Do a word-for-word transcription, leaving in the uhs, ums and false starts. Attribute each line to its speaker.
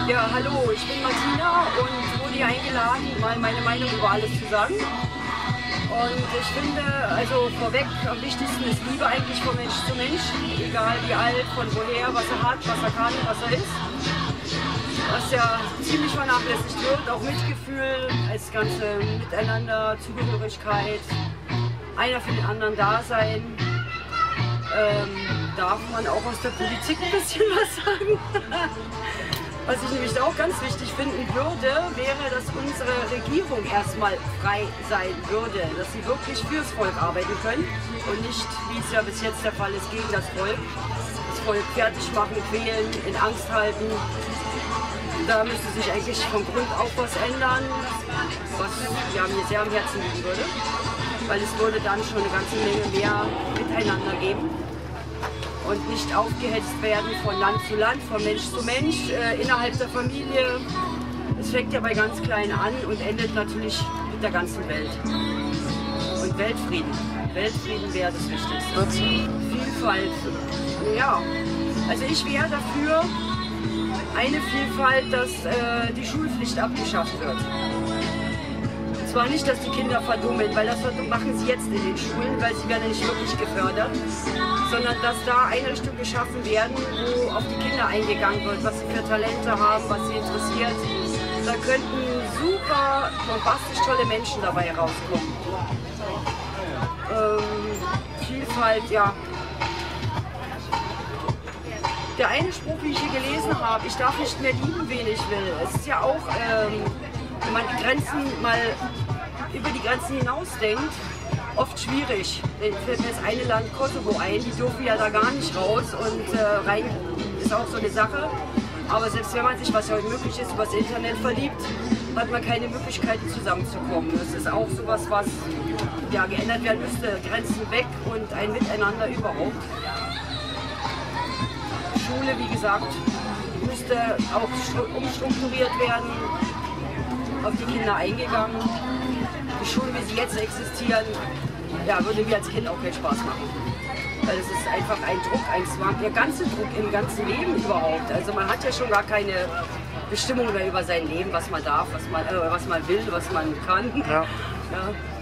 Speaker 1: Ja, hallo, ich bin Martina und wurde hier eingeladen, mal meine Meinung über alles zu sagen. Und ich finde, also vorweg, am wichtigsten ist Liebe eigentlich von Mensch zu Mensch, egal wie alt, von woher, was er hat, was er kann, was er ist. Was ja ziemlich vernachlässigt wird, auch Mitgefühl, das ganze Miteinander, Zugehörigkeit, einer für den anderen da sein. Ähm, darf man auch aus der Politik ein bisschen was sagen. Was ich nämlich auch ganz wichtig finden würde, wäre, dass unsere Regierung erstmal frei sein würde, dass sie wirklich fürs Volk arbeiten können und nicht, wie es ja bis jetzt der Fall ist, gegen das Volk. Das Volk fertig machen, quälen, in Angst halten. Da müsste sich eigentlich von Grund auf was ändern, was ja, mir sehr am Herzen liegen würde, weil es würde dann schon eine ganze Menge mehr miteinander geben. Und nicht aufgehetzt werden von Land zu Land, von Mensch zu Mensch, äh, innerhalb der Familie. Es fängt ja bei ganz Kleinen an und endet natürlich mit der ganzen Welt. Und Weltfrieden. Weltfrieden wäre das Wichtigste. Vielfalt, ja. Also ich wäre dafür eine Vielfalt, dass äh, die Schulpflicht abgeschafft wird. Und zwar nicht, dass die Kinder verdummen, weil das machen sie jetzt in den Schulen, weil sie werden nicht wirklich gefördert, sondern dass da Einrichtungen geschaffen werden, wo auf die Kinder eingegangen wird, was sie für Talente haben, was sie interessiert. Da könnten super, bombastisch tolle Menschen dabei rauskommen. Ähm, Vielfalt, ja. Der eine Spruch, wie ich hier gelesen habe, ich darf nicht mehr lieben, wen ich will. Es ist ja auch, ähm, wenn man die Grenzen mal über die Grenzen hinaus denkt, oft schwierig. Dann fällt mir das eine Land Kosovo ein, die dürfen ja da gar nicht raus und äh, rein ist auch so eine Sache. Aber selbst wenn man sich, was ja heute möglich ist, über das Internet verliebt, hat man keine Möglichkeiten zusammenzukommen. Das ist auch sowas, was ja, geändert werden müsste. Grenzen weg und ein Miteinander überhaupt. Schule, wie gesagt, müsste auch umstrukturiert werden, auf die Kinder eingegangen. Die Schulen, wie sie jetzt existieren, ja, würde mir als Kind auch keinen Spaß machen. Weil es ist einfach ein Druck, ein Zwang, der ganze Druck im ganzen Leben überhaupt. Also man hat ja schon gar keine Bestimmung mehr über sein Leben, was man darf, was man, äh, was man will, was man kann. Ja. Ja.